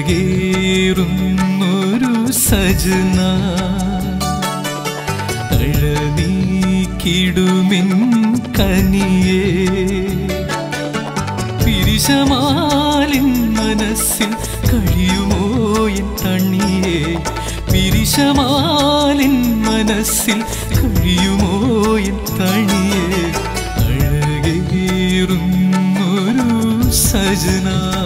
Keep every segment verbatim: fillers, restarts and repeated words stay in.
അഴകേറുന്നൊരു സജന അഴനീക്കിടുമിൻ കനിയേ പിരിശമാലിൻ മനസ്സിൽ കഴിയുമോ എൻ തണിയേ പിരിശമാലിൻ മനസ്സിൽ കഴിയുമോ എൻ തണിയേ അഴകേറുന്നൊരു സജന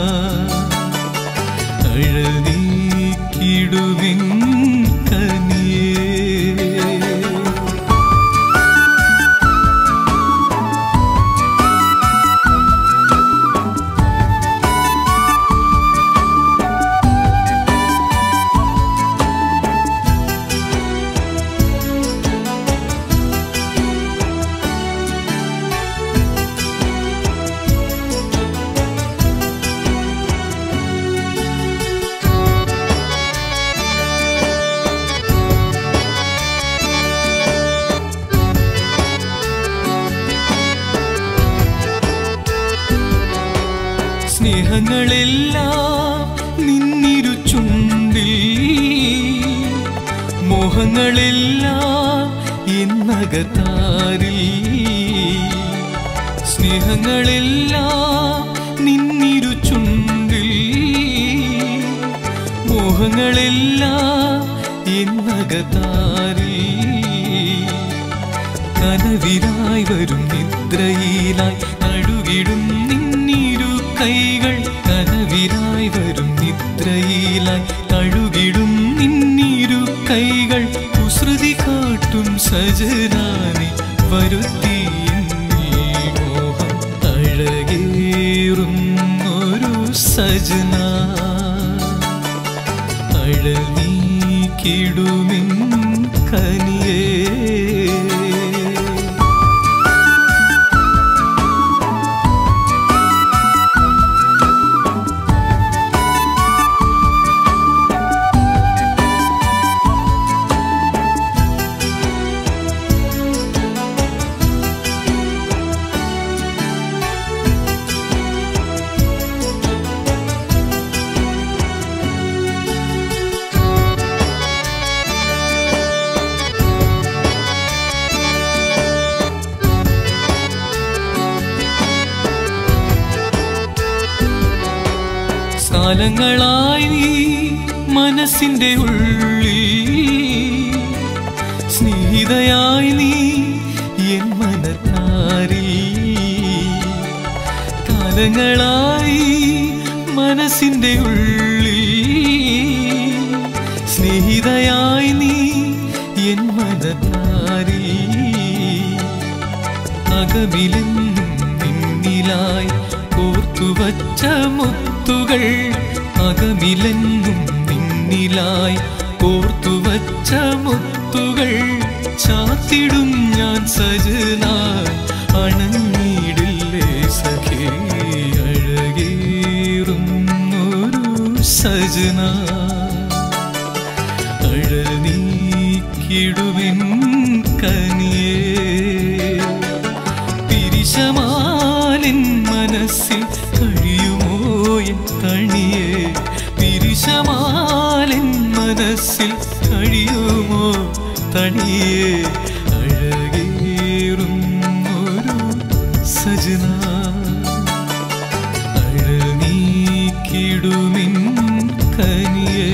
അഴനീക്കിടുമിൻ കനിയേ സ്നേഹങ്ങളെല്ലാം നിന്നിരു ചുണ്ടിൽ മോഹങ്ങളെല്ലാം എന്നകത്താരിൽ സ്നേഹങ്ങളെല്ലാം നിന്നിരു ചുണ്ടിൽ മോഹങ്ങളെല്ലാം എന്നകത്താരിൽ കനവിനായി വരും നിദ്രയിലായി നടുകിടും നിന്നിരു കൈകൾ കനവിനായി വരും നിദ്രയിലായി തഴുകിടും നിന്നിരു കൈകൾ കുസൃതി കാട്ടും സജനാനെ വരുത്തി മോഹം അഴകേറുന്നൊരു സജന അഴനീക്കിടുമിൻ കനിയേ കാലങ്ങളായി നീ മനസ്സിന്റെ ഉള്ളിൽ സ്നേഹിതയായി നീ എൻ മനത്താരിൽ കാലങ്ങളായി മനസ്സിന്റെ ഉള്ളിൽ സ്നേഹിതയായി നീ എൻ മനത്താരിൽ അകമിലെന്നും നിന്നിലായി കോർത്തുവച്ച മുത്തുകൾ അകമിലെന്നും നിന്നിലായി കോർത്തുവച്ച മുത്തുകൾ ചാത്തിടും ഞാൻ സജനായി അണഞ്ഞിടില്ലേ സഖേ അഴകേറുന്നൊരു സജന അഴനീക്കിടുമിൻ കനിയേ പിരിശമാലിൻ മനസ്സിൽ കഴിയുമോ എൻ തണിയേ പിരിശമാലിൻ മനസ്സിൽ കഴിയുമോ തണിയേ അഴകേറുന്നൊരു സജന അഴനീക്കിടുമിൻ കനിയേ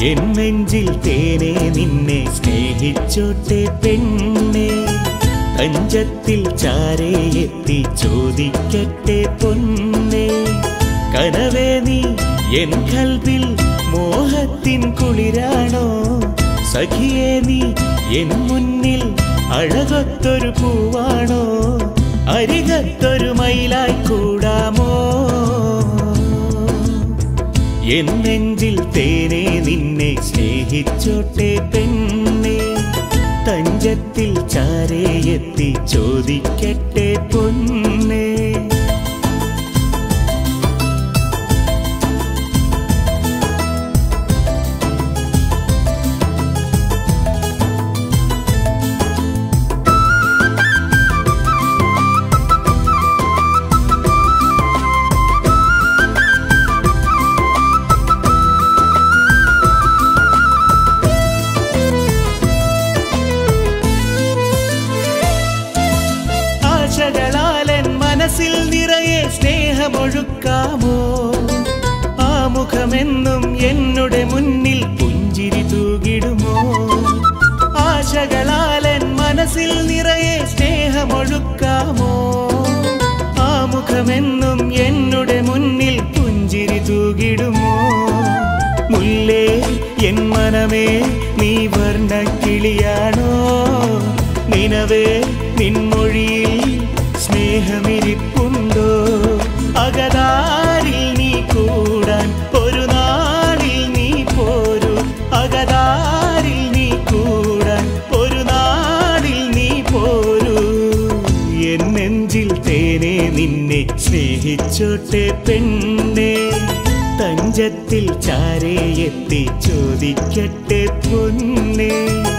എൻ നെഞ്ചിൽ തേനെ നിന്നെ സ്നേഹിച്ചോട്ടെ പെണ്ണേ തഞ്ചത്തിൽ ചാരേ എത്തി ചോദിക്കട്ടെ പൊന്നേ കനവേ നീ എൻ കൽബിൽ മോഹത്തിൻ കുളിരാണോ സഖിയേ നീ എൻ മുന്നിൽ അഴകൊത്തൊരു പൂവാണോ അരികത്തൊരു മയിലായി കൂടാമോ എൻ നെഞ്ചിൽ തേനെ നിന്നെ സ്നേഹിച്ചോട്ടെ പെണ്ണേ തഞ്ചത്തിൽ ചാരേ എത്തി ചോദിക്കട്ടെ പൊന്നേ മനസ്സിൽ നിറയെ സ്നേഹമൊഴുക്കാമോ ആ മുഖമെന്നും എന്നുടെ മുന്നിൽ പുഞ്ചിരി തൂകിടുമോ ആശകളാലൻ മനസ്സിൽ നിറയെ സ്നേഹമൊഴുക്കാമോ ആ മുഖമെന്നും എന്നുടെ മുന്നിൽ പുഞ്ചിരി തൂകിടുമോ മുല്ലേ എൻ മനമേ നീ വർണ്ണക്കിളിയാണോ നിനവേ നിൻമൊഴിയിൽ സ്നേഹമിരിപ്പുണ്ടോ അകതാരിൽ നീ കൂടാൻ ഒരു നാളിൽ നീ പോരൂ അകതാരിൽ നീ കൂടാൻ ഒരു നാളിൽ നീ പോരൂ എൻ നെഞ്ചിൽ തേനെ നിന്നെ സ്നേഹിച്ചോട്ടെ പെണ്ണേ തഞ്ചത്തിൽ ചാരേ എത്തി ചോദിക്കട്ടെ പൊന്നേ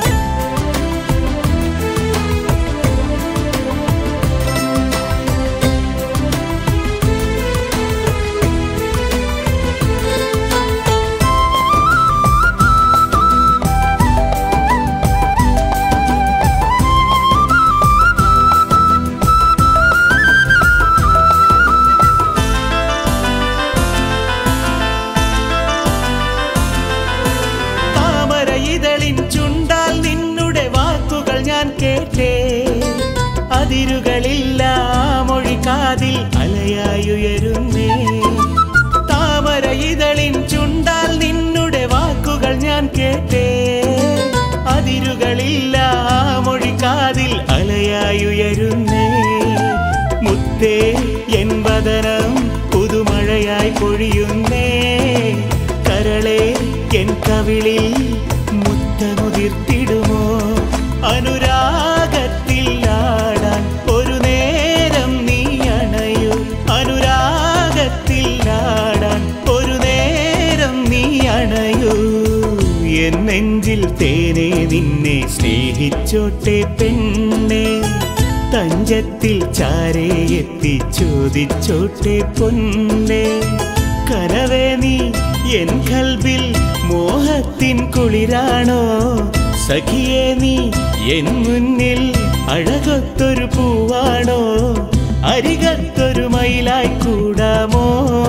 ചുണ്ടാൽ നിന്നുടെ വാക്കുകൾ ഞാൻ കേട്ടേ അതിരുകളില്ല മൊഴി കാതിൽ അലയായുയരുന്നേ താമര ഇതളിൻ ചുണ്ടാൽ നിന്നുടെ വാക്കുകൾ ഞാൻ കേട്ടേ അതിരുകളില്ല മൊഴി കാതിൽ അലയായുയരുന്നേ മുത്തേ എൻ വദനം പുതുമഴയായി പൊഴിയുന്നേ കരളെ എൻ കവിളിൽ മുത്തമുതിർത്തിടുമോ അനുരാഗത്തിൽ ആടാൻ ഒരു നേരം നീ അണയൂ അനുരാഗത്തിൽ ആടാൻ ഒരു നേരം നീ അണയൂ എൻ നെഞ്ചിൽ തേനെ നിന്നെ സ്നേഹിച്ചോട്ടെ പെണ്ണേ തഞ്ചത്തിൽ ചാരേ എത്തി ചോദിച്ചോട്ടെ പൊന്നേ കനവേ നീ എൻ കൽബിൽ മോഹത്തിൻ കുളിരാണോ സഖിയേ നീ എൻ മുന്നിൽ അഴകൊത്തൊരു പൂവാണോ അരികത്തൊരു മയിലായി കൂടാമോ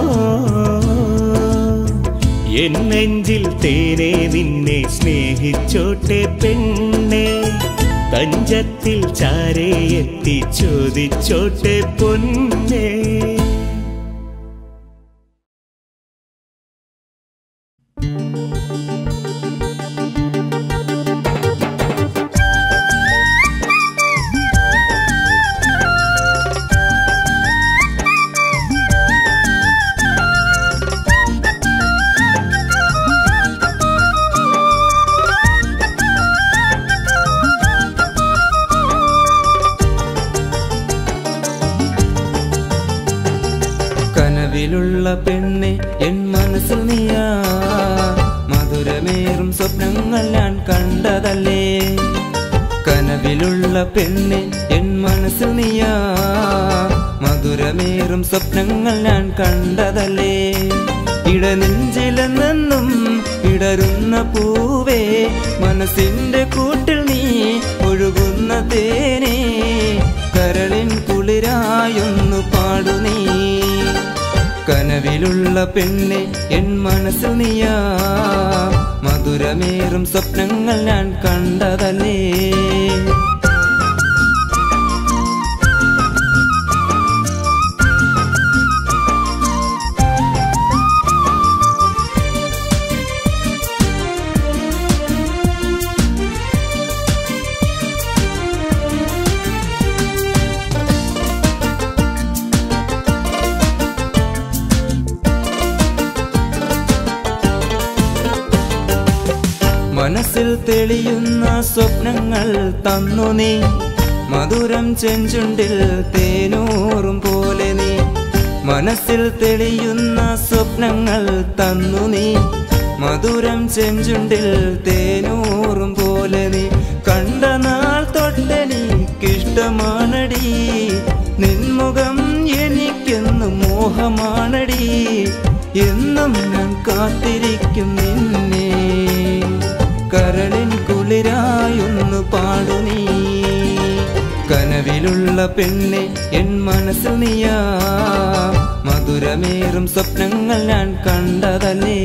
എൻ നെഞ്ചിൽ തേനെ നിന്നെ സ്നേഹിച്ചോട്ടെ പെണ്ണേ തഞ്ചത്തിൽ ചാരേ എത്തി ചോദിച്ചോട്ടെ പൊന്നേ കനവിലുള്ള പെണ്ണെ എൻ മനസ്സിൽ നീയാ മധുരമേറും സ്വപ്നങ്ങൾ ഞാൻ കണ്ടതല്ലേ കനവിലുള്ള പെണ്ണെ എൻ മനസ്സിൽ നീയാ മധുരമേറും സ്വപ്നങ്ങൾ ഞാൻ കണ്ടതല്ലേ ഇടനെഞ്ചിലെന്നും ഇടരുന്ന പൂവേ മനസ്സിന്റെ കൂട്ടിൽ നീ ഒഴുകുന്ന തേനേ കരളിൻ കുളിരായൊന്നു പാടു നീ കനവിലുള്ള പെണ്ണെ എൻ മനസ്സിൽ നീയാ മധുരമേറും സ്വപ്നങ്ങൾ ഞാൻ കണ്ടതല്ലേ മനസ്സിൽ തെളിയുന്ന സ്വപ്നങ്ങൾ തന്നു നീ മധുരം ചെഞ്ചുണ്ടിൽ തേനൂറും പോലെ നീ മനസ്സിൽ തെളിയുന്ന സ്വപ്നങ്ങൾ തന്നു നീ മധുരം ചെഞ്ചുണ്ടിൽ തേനൂറും പോലെ നീ കണ്ട നാൾ തൊട്ടെനിക്കിഷ്ടമാണടി നിൻമുഖം എനിക്കെന്നു മോഹമാണടി എന്നും ഞാൻ കാത്തിരിക്കും നിന്നെ കരളിൻ കുളിരായൊന്നു പാടു നീ കനവിലുള്ള പെണ്ണെ എൻ മനസ്സിൽ നീയാ മധുരമേറും സ്വപ്നങ്ങൾ ഞാൻ കണ്ടതല്ലേ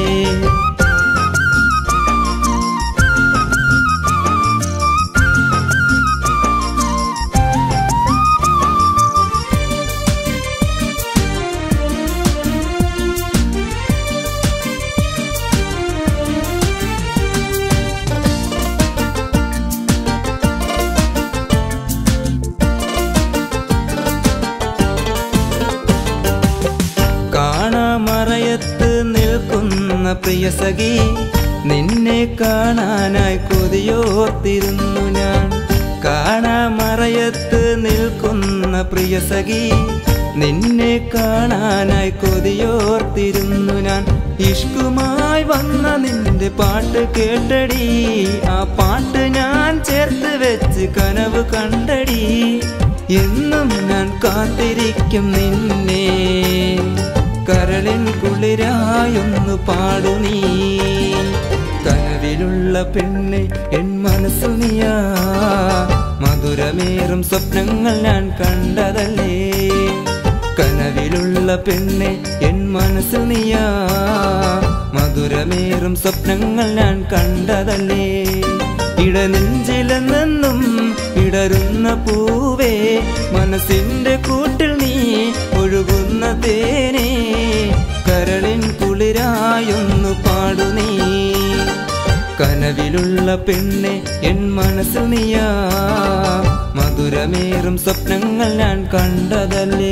മറയത്ത് നിൽക്കുന്ന പ്രിയ സഖി നിന്നെ കാണാനായി കൊതിയോർത്തിരുന്നു ഞാൻ കാണാമറയത്ത് നിൽക്കുന്ന പ്രിയ സഖി നിന്നെ കാണാനായി കൊതിയോർത്തിരുന്നു ഞാൻ ഇഷ്കുമായി വന്ന നിന്റെ പാട്ട് കേട്ടടി ആ പാട്ട് ഞാൻ ചേർത്ത് വെച്ച് കനവ് കണ്ടടി എന്നും ഞാൻ കാത്തിരിക്കും നിന്നെ കരളിൻ കുളിരായൊന്നു പാടു നീ കനവിലുള്ള പെണ്ണെ എൻ മനസ്സു നീയാ മധുരമേറും സ്വപ്നങ്ങൾ ഞാൻ കണ്ടതല്ലേ കനവിലുള്ള പെണ്ണെ എൻ മനസ്സു നീയാ മധുരമേറും സ്വപ്നങ്ങൾ ഞാൻ കണ്ടതല്ലേ ഇടനെഞ്ചിലെന്നും ഇടരുന്ന പൂവേ മനസ്സിന്റെ കൂട്ടിൽ നീ ഒഴുകുന്ന തേനേ കരളിൻ കുളിരായൊന്നു പാടു നീ കനവിലുള്ള പെണ്ണെ എൻ മനസ്സിൽ നീയാ മധുരമേറും സ്വപ്നങ്ങൾ ഞാൻ കണ്ടതല്ലേ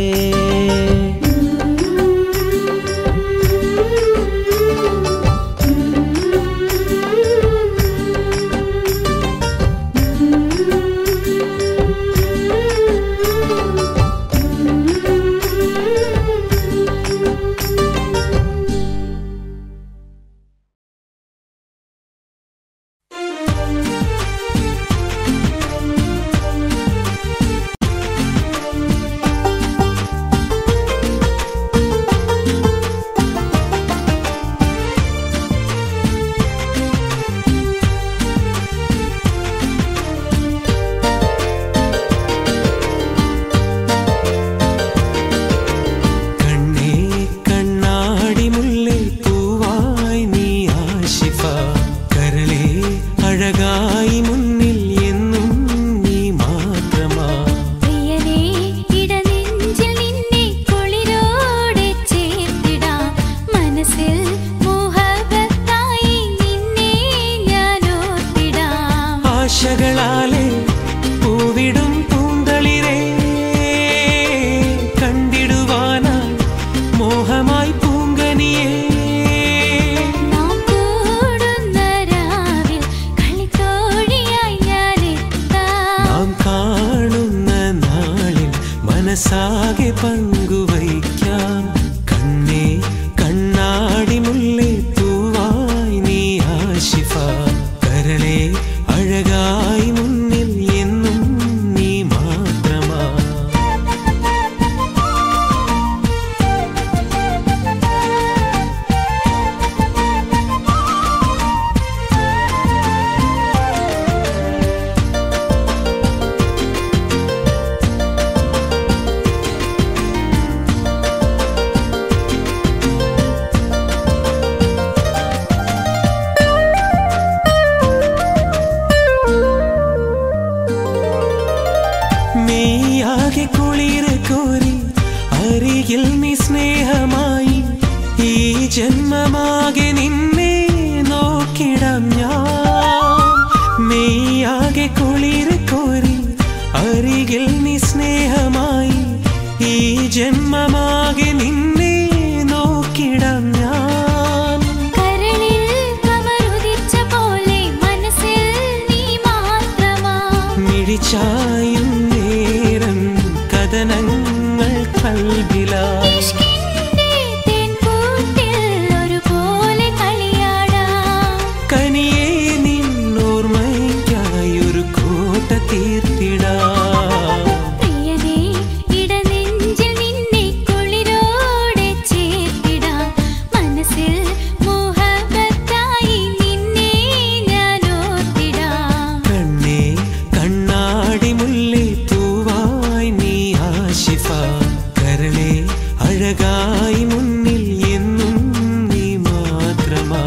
അരികിൽ നീ സ്നേഹമായി ഈ ജന്മമാകെ നിന്നെ നോക്കിടാം ഞാൻ മെയ്യാകെ കുളിര് കോരി അരികിൽ നീ സ്നേഹമായി ഈ ജന്മമാകെ നിന്നെ നോക്കിടാം ഞാൻ കരളിൽ കമറുദിച്ച പോലെ മനസ്സിൽ നീ മാത്രമാ മിഴിച്ചായും നേരം കഥനങ്ങൾ കൽബിലാ ഇഷ്കിന്റെ തേൻകൂട്ടിൽ ഒരുപോലെ കളിയാടാം കനിയേ നിന്നോർമ്മയ്ക്കായി ഒരു കോട്ട തീർത്തിടാം പ്രിയനേ ഇടനെഞ്ചിൽ നിന്നെ കുളിരോടെ ചേർത്തിടാം മനസ്സിൽ മുഹബത്തായി നിന്നെ ഞാൻ ഓർത്തിടാം കണ്ണേ കണ്ണാടി മുല്ലേ പൂവായി നീ ആശിഫ കരളേ അഴകായി മുന്നിൽ എന്നും നീ മാത്രമാ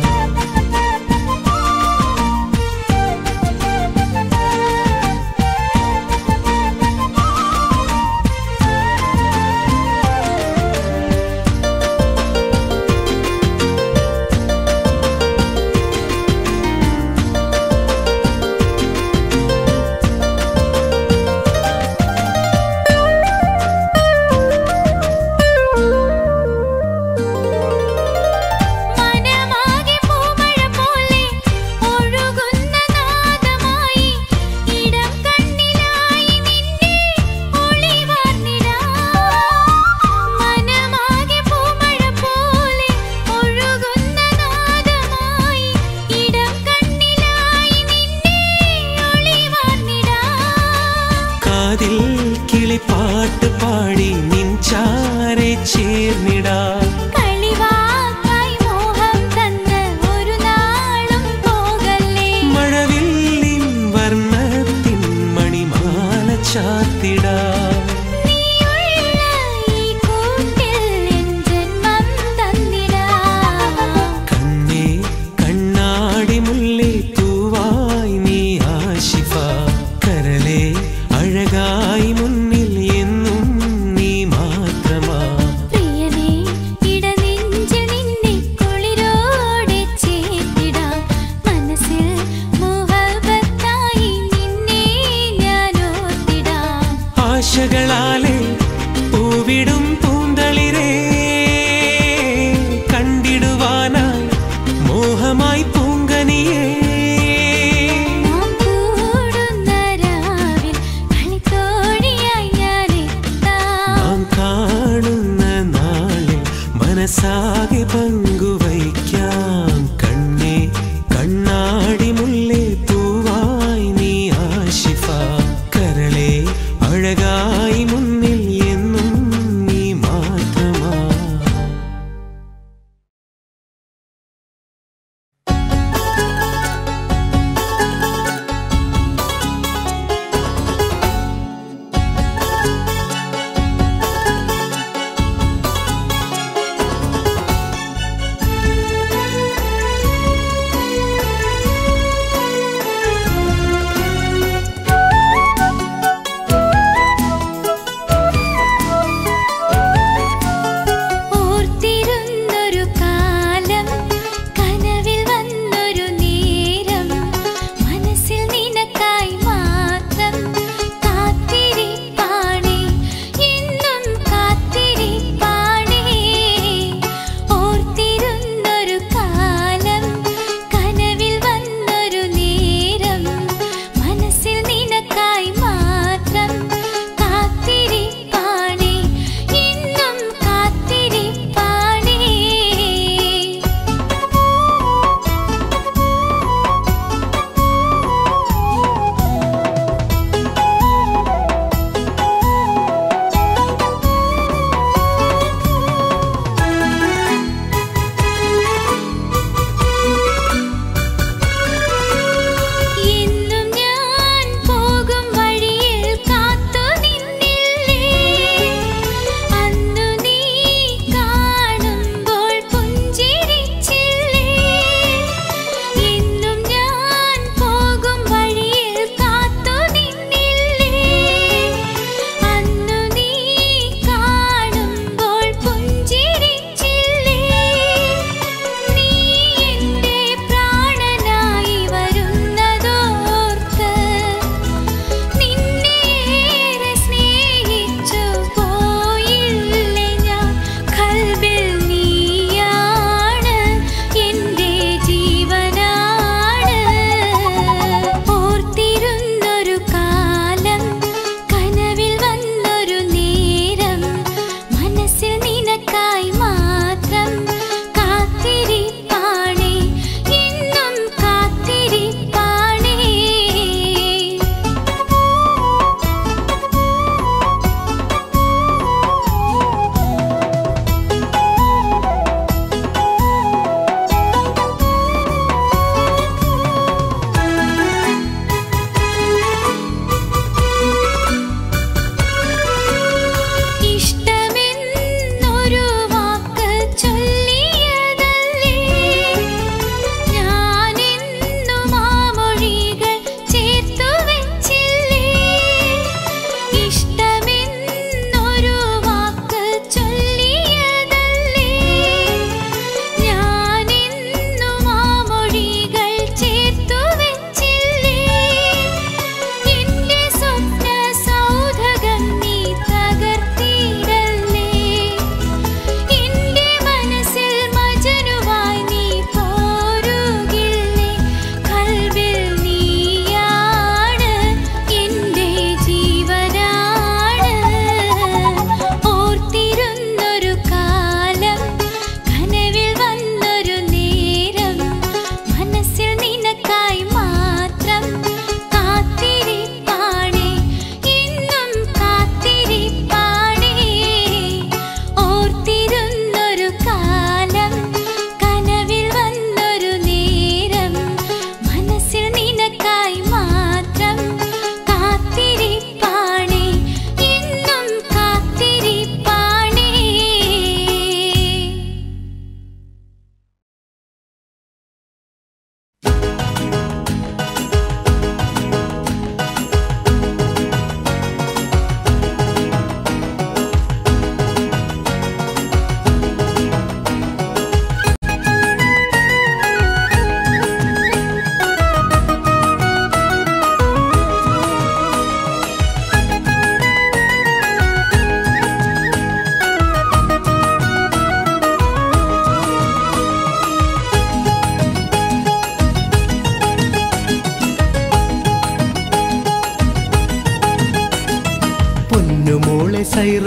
മനമാകെ പൂമഴ പോലെ ഒഴുകുന്ന നാദമായി ഇടം കണ്ണിലായി നിന്നെ ഒളിവാർന്നിടാം മനമാകെ പൂമഴ പോലെ ഒഴുകുന്ന നാദമായി ഇടം കണ്ണിലായി നിന്നെ ഒളിവാർന്നിടാം കാതിൽ കിളിപ്പാട്ട് പാടി നിൻചാരെ ചേർന്നിടാ കളിവാക്കായി മോഹം തന്ന് ഒരു നാളും പോകല്ലേ മഴവില്ലിൻ വർണ്ണത്തിൻ മണിമാല ചാത്തിടാ നീയുള്ള ഈ കൂട്ടിൽ എൻ ജന്മം തന്നിടാം കണ്ണേ കണ്ണാടി മുല്ലേ പൂവായി നീ ആശിഫ കരളേ അഴകായി മുന്നിൽ എന്നും നീ മാത്രമാ പ്രിയനേ ഇടനെഞ്ചിൽ നിന്നെ കുളിരോടെ ചേർത്തിടാം മനസ്സിൽ മുഹബത്തായി നിന്നെ ഞാൻ ഓർത്തിടാം ആശകളാലെ പൂവിടും പൂന്തളിരേ കണ്ടിടുവാനായി മോഹമായി പൂങ്കനിയേ നാം കൂടുന്ന രാവിൽ കളിത്തോഴിയായി ഞാൻ എത്താം നാം കാണുന്ന നാളിൽ മനസ്സാകെ പങ്കുവയ്ക്കാം കണ്ണേ കണ്ണാടി മുല്ലേ പൂവായി നീ ആശിഫ കരളേ അഴകായി മുന്നിൽ എന്നും നീ മാത്രമാ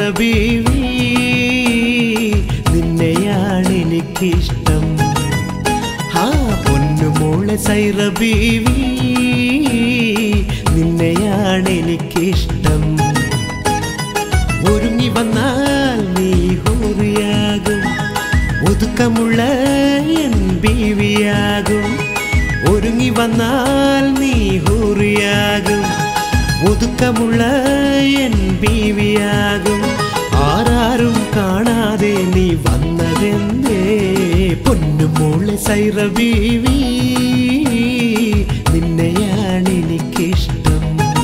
ബീവി നിന്നെയാണ് എനിക്കിഷ്ടം. ആ പൊന്നുമോളെ സൈറ ബീവി നിന്നെയാണ് എനിക്കിഷ്ടം. ഒരുങ്ങി വന്നാൽ നീ ഹൂറിയാകും, ഒതുക്കമുള്ള എൻ ബീവിയാകും. ഒരുങ്ങി വന്നാൽ നീ ഹൂറിയാകും, ഒതുക്കമുള്ള എൻ ബീവിയാകും. ആരാരും കാണാതെ നീ വന്നതെന്നേ പൊന്നുമോളെ സൈറ ബീവി നിന്നെയാണ് എനിക്കിഷ്ടം.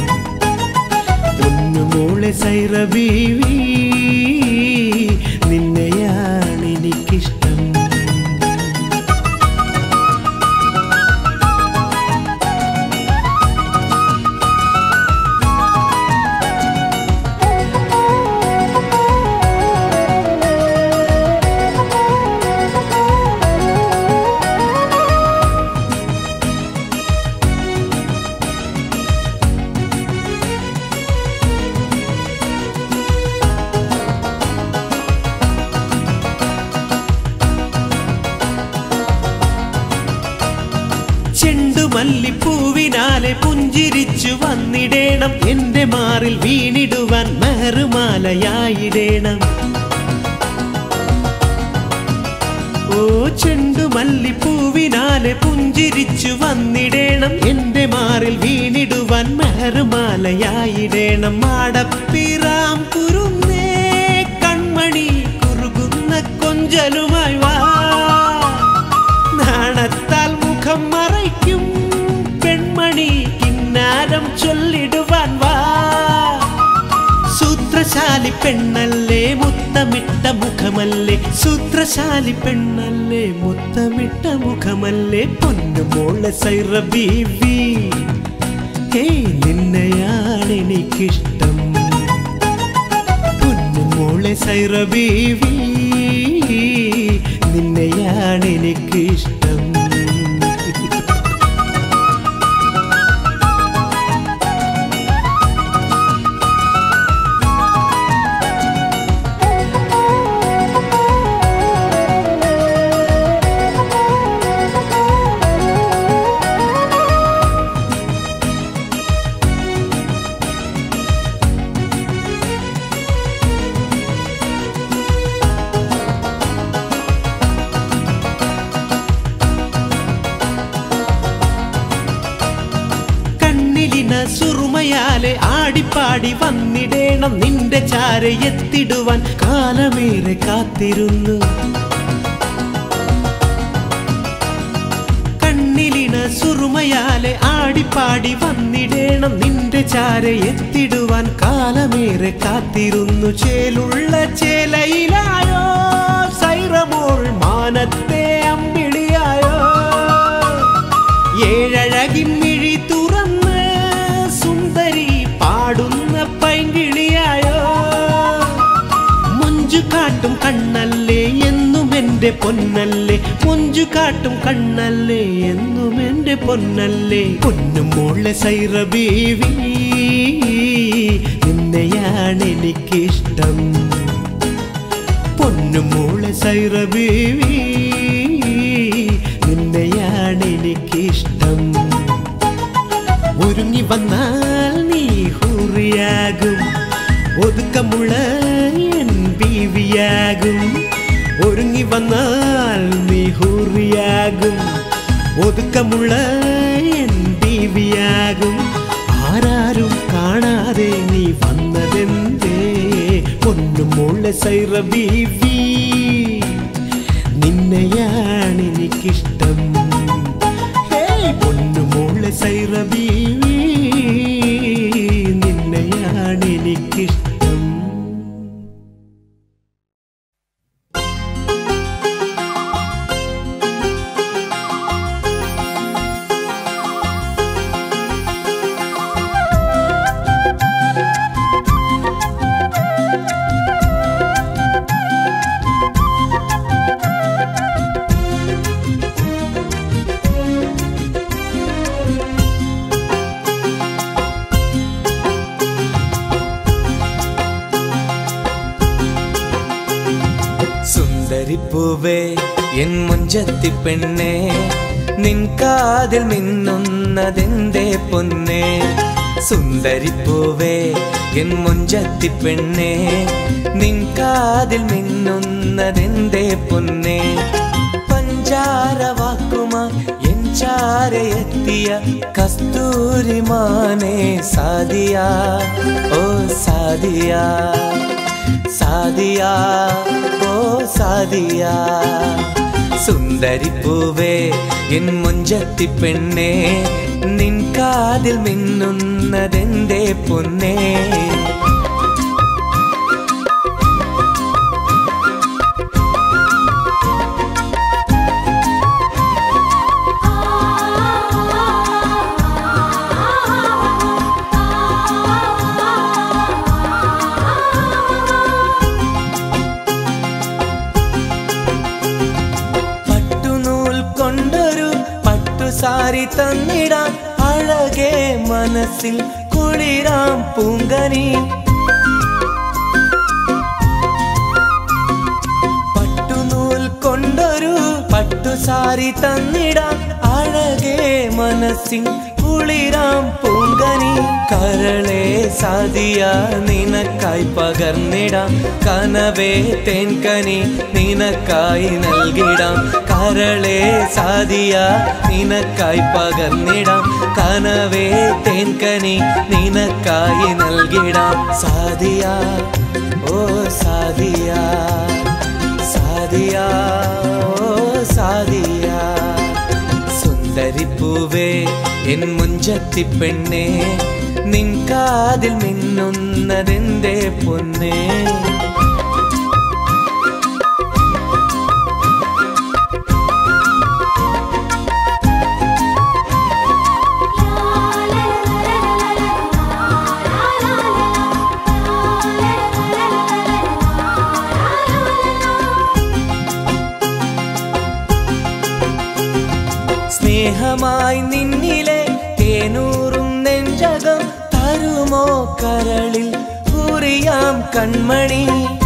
പൊന്നുമോളെ സൈറ ബീവി നിന്നെയാണ് എനിക്കിഷ്ടം. ചെണ്ടുമല്ലിപ്പൂവിനാലെ പുഞ്ചിരിച്ചു വന്നിടേണം, എന്റെ മാറിൽ വീണിടുവാൻ മെഹറുമാലയായിടേണം. ഓ ചെണ്ടുമല്ലിപ്പൂവിനാലെ പുഞ്ചിരിച്ചു വന്നിടേണം, എന്റെ മാറിൽ വീണിടുവാൻ മെഹറുമാലയായിടേണം. മാടപ്പിറാം കുരുന്നേ കൺമണി കുറുകുന്ന കൊഞ്ചലുമായി വാ, നാണത്താൽ മുഖം മറയ്ക്കും പെൺമണി കിന്നാരം ചൊല്ലിടുവാൻ വാ. സൂത്രശാലി പെണ്ണല്ലേ മുത്തമിട്ട മുഖമല്ലേ, സൂത്രശാലി പെണ്ണല്ലേ മുത്തമിട്ട മുഖമല്ലേ പൊന്നുമോളെ സൈറ ബീവി ഹേ നിന്നെയാണ് എനിക്കിഷ്ടം. പൊന്നുമോളെ സൈറ ബീവി നിന്നെയാണ് എനിക്കിഷ്ടം. സുറുമയാലെ ആടിപ്പാടി വന്നിടേണം, നിന്റെ ചാരെ എത്തിടുവാൻ കാലമേറെ കാത്തിരുന്നു. കണ്ണിലിന സുറുമയാലെ ആടിപ്പാടി വന്നിടേണം, നിന്റെ ചാരെ എത്തിടുവാൻ കാലമേറെ കാത്തിരുന്നു. ചേലുള്ള ചേലയിലായോ സൈറമോൾ മാനത്തെ അമ്പിളിയായോ, ഏഴഴകിൻ മിഴി തുറന്ന് സുന്ദരി പാടുന്ന പൈങ്കിളിയായോ. മുഞ്ചു കാട്ടും കണ്ണല്ലേ എന്നും എന്റെ പൊന്നല്ലേ, മുഞ്ചു കാട്ടും കണ്ണല്ലേ എന്നും എന്റെ പൊന്നല്ലേ പൊന്നുമോളെ സൈറ ബീവി നിന്നെയാണ് എനിക്കിഷ്ടം. പൊന്നുമോളെ സൈറ ബീവി നിന്നെയാണ് എനിക്കിഷ്ടം. ഒരുങ്ങി വന്നാൽ നീ ഹൂറിയാകും, ഒതുക്കമുള്ള എൻ ബീവിയാകും. ഒരുങ്ങി വന്നാൽ നീ ഹൂറിയാകും, ഒതുക്കമുള്ള എൻ ബീവിയാകും. ആരാരും കാണാതെ നീ വന്നതെന്തേ പൊന്നുമോളെ സൈറ ബീവി നിന്നെയാണ് എനിക്കിഷ്ടം. പൊന്നുമോളെ സൈറ ബീവി നിന്നെയാണ് എനിക്കിഷ്ടം. സുന്ദരിപ്പൂവേ എൻ മുഞ്ചത്തി പെണ്ണേ നിൻ കാതിൽ മിന്നുന്നതെന്തേ പൊന്നേ സുന്ദരിപ്പൂവേ എൻ മുഞ്ചത്തി പെണ്ണേ നിൻ കാതിൽ മിന്നുന്നതെന്തേ പൊന്നേ പഞ്ചാര വാക്കുമായി എൻ ചാരയെത്തിയ കസ്തൂരിമാനേ സാദിയാ ഓ സാദിയാ സാദിയാ ഓ സാദിയാ സുന്ദരിപ്പൂവേ എൻ മുഞ്ചത്തി പെണ്ണേ നിൻ കാതിൽ മിന്നുന്നതെന്തേ പൊന്നേ സാരി തന്നിടാൻ അഴകേ മനസ്സിൽ കുളിരാം പൂങ്കനി പട്ടുനൂൽ കൊണ്ടൊരു പട്ടുസാരി തന്നിടാൻ അഴകേ മനസ്സിൽ കുളിരാം പൂങ്കനി കരളെ സാദിയ നിനക്കായി പകർന്നിടാം കനവേ തേൻകനി നിനക്കായി നൽകിടാം കരളെ സാദിയ നിനക്കായി പകർന്നിടാം കനവേ തേൻകനി നിനക്കായി നൽകിടാം സാദിയ ഓ സാദിയ സാദിയ ഓ സാദിയ സുന്ദരിപ്പൂവേ എൻ മുഞ്ചത്തി പെണ്ണേ നിൻ കാതിൽ മിന്നുന്നതെന്തേ പൊന്നേ സ്നേഹമായി നിന്നിലെ തേനൂറും നെഞ്ചകം തരുമോ കരളിൽ കുറിയാം കൺമണി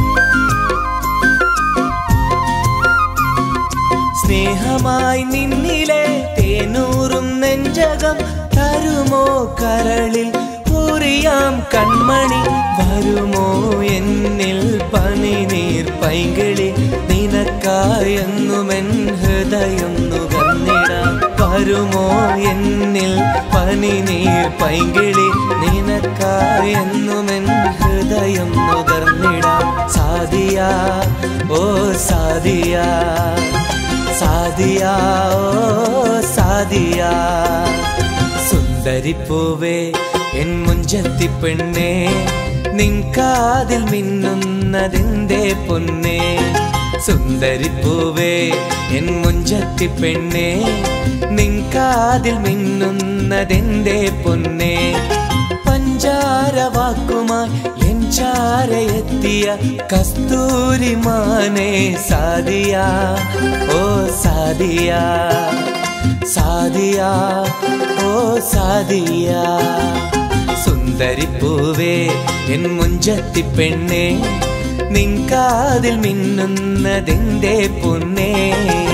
സ്നേഹമായി നിന്നിലെ തേനൂറും നെഞ്ചകം തരുമോ കരളിൽ കുറിയാം കൺമണി വരുമോ എന്നിൽ പനിനീർ പൈങ്കിളി നിനക്കായെന്നുമെൻ ഹൃദയം നുകർന്നിടാം വരുമോ എന്നിൽ പനിനീർ പൈങ്കിളി നിനക്കായെന്നുമെൻ ഹൃദയം നുകർന്നിടാം സാദിയാ ഓ സാദിയാ സാദിയാ ഓ സാദിയാ സുന്ദരിപ്പൂവേ എൻ മുഞ്ചത്തി പെണ്ണേ നിൻ കാതിൽ മിന്നുന്നതെന്തേ പൊന്നേ സുന്ദരിപ്പൂവേ എൻ മുഞ്ചത്തി പെണ്ണേ നിൻ കാതിൽ മിന്നുന്നതെന്തേ പൊന്നേ പഞ്ചാര വാക്കുമായി എൻ ചാരയെത്തിയ കസ്തൂരിമാനേ സാദിയാ ഓ സാദിയാ സാദിയാ ഓ സാദിയാ സുന്ദരിപ്പൂവേ എൻ മുഞ്ചത്തി പെണ്ണേ നിൻ കാതിൽ മിന്നുന്നതെന്തേ പൊന്നേ